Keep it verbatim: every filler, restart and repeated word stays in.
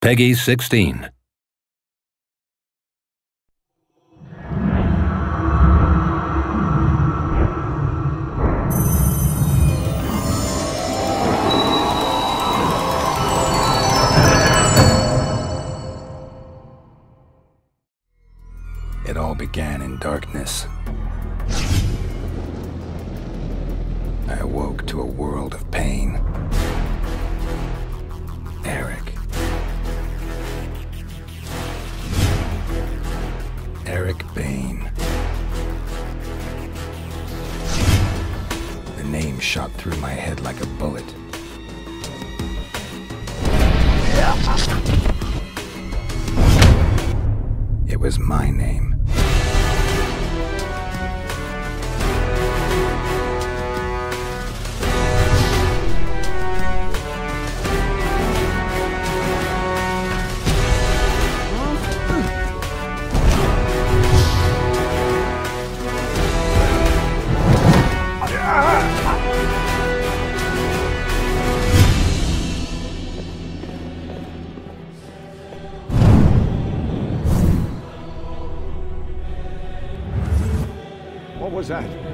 Peggy sixteen. It all began in darkness. I awoke to a world of pain. Eric. Eric Bain. The name shot through my head like a bullet. It was my name. What was that?